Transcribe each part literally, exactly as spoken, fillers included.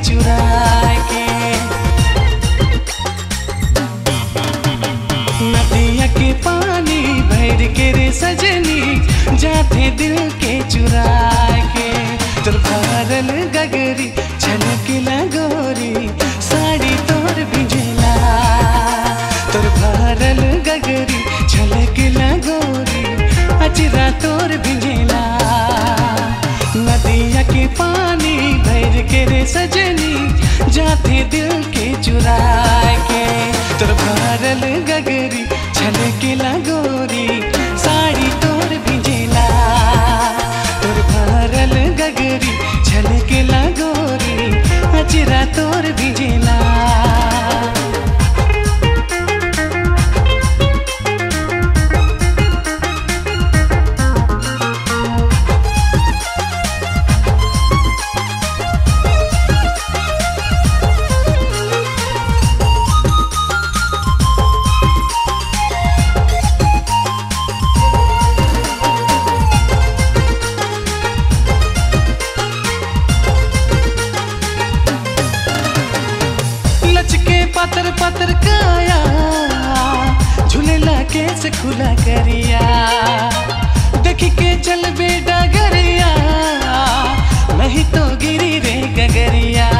चुरा के। नदिया के पानी भर के रे सजनी जाते दिल के चुरा के। तोर भरल गगरी छलकेला गोरी साड़ी तोर भिजेला। तोर भरल गगरी छलकेला गोरी अचरा तोर भिजेला। नदिया के पानी भर के रे सजनी जाते दिल के चुरा के। तोर भरल गगरी छलकेला गोरी साड़ी तोर भिजेला। तोर भरल गगरी छलकेला गोरी अचरा तोर भिजेला। लचके पातर पातर काया झूलेला केस खुला करिया। देख के चल बे डगरिया नहीं तो गिरी रे गगरिया।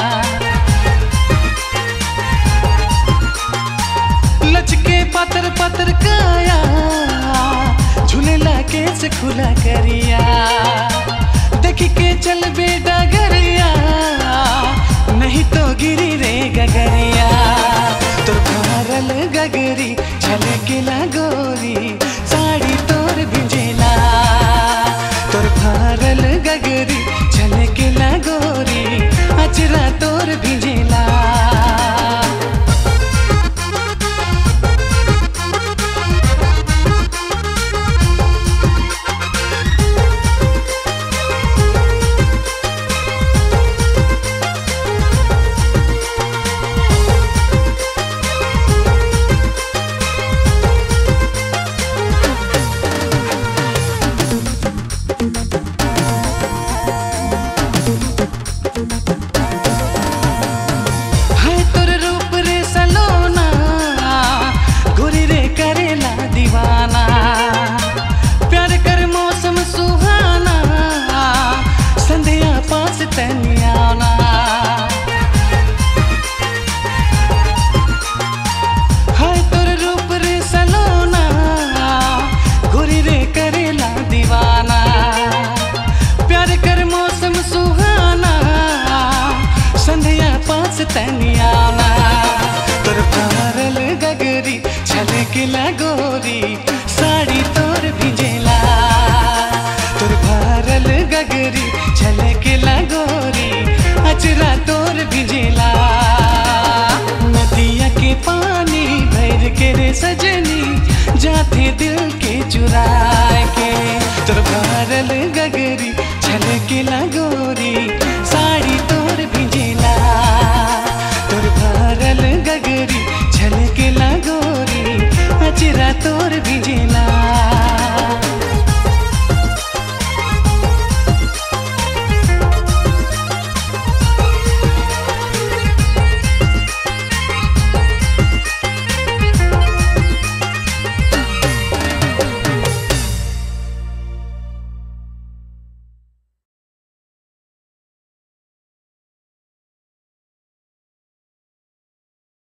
लचके पातर पातर काया झूलेला केस खुला करिया। देख के चल बे डगरिया नहीं तो गिरी रे गगरिया। तोर भरल गगरी छलकेला गोरी साड़ी तोर भिजेला। तोर भरल गगरी छलकेला गोरी अचरा तोर भिजेला। हाय तोर रूप रे सलोना गोरी रे करेला दीवाना। प्यार कर मौसम सुहाना संध्या पास तनियाना। तोर भरल गगरी छलकेला गोरी साड़ी तोर भिजेला। तोर भरल गगरी छलकेला गोरी अचरा तोर भिजेला। नदिया के पानी भर के रे सजनी जाते दिल के चुरा के। तोर भरल गगरी